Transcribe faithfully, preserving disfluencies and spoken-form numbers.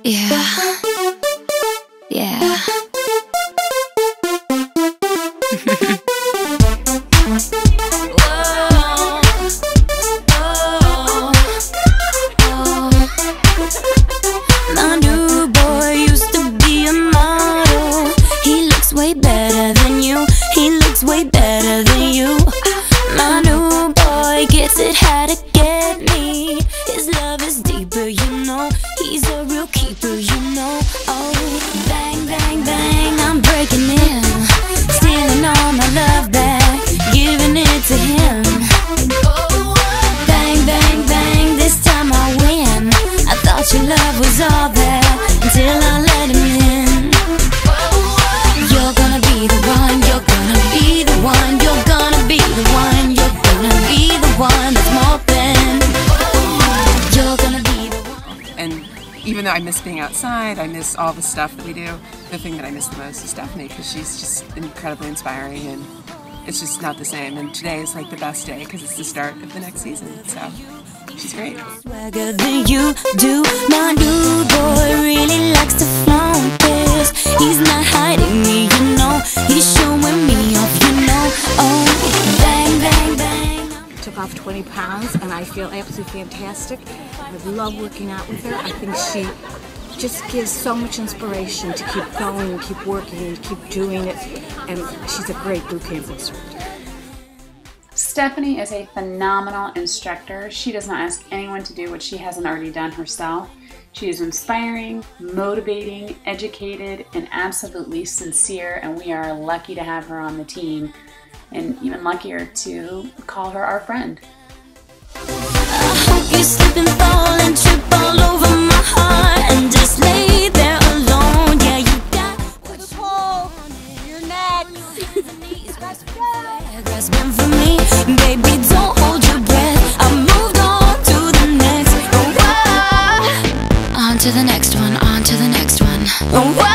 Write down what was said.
Yeah, yeah. Whoa, oh, oh. My new boy used to be a model. He looks way better than you. He looks way better than you. My new boy gets it how to get me. His love is deeper, you know. He's a real keeper, you know. Oh, bang, bang, bang, I'm breaking in, stealing all my love back, giving it to him. Bang, bang, bang, this time I win. I thought your love was all there until I let him in. You're gonna be the one, you're gonna be the one, you're gonna be the one, you're gonna be the one that's more than. You're gonna be the one. And even though I miss being outside, I miss all the stuff that we do, the thing that I miss the most is Stephanie, because she's just incredibly inspiring, and it's just not the same. And today is like the best day because it's the start of the next season, so she's great. Swagger than you do. My new boy really likes to flaunt this. He's not hiding me, you know. He's showing me off, you know. Oh, bang, bang, bang. Took off twenty pounds and I feel absolutely fantastic. I love working out with her. I think she just gives so much inspiration to keep going and keep working and keep doing it. And she's a great bootcamp instructor. Stephanie is a phenomenal instructor. She does not ask anyone to do what she hasn't already done herself. She is inspiring, motivating, educated, and absolutely sincere, and we are lucky to have her on the team, and even luckier to call her our friend. I hope you slip and fall and trip all over my heart and just lay there alone. Yeah, you got what's Pull your neck. grasping for me, baby, don't hold your breath. I moved on to the next. Oh, wow. On to the next one, on to the next one. Oh, wow.